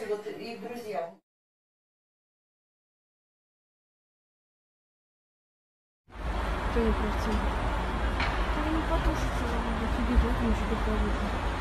кстати, вот их друзья. Что не пройти? Они не потушатся, тебе вот ничего не